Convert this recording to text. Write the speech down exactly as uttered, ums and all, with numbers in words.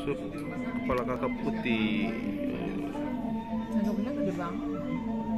Sup kepala kakap putih. Ano pala, di ba?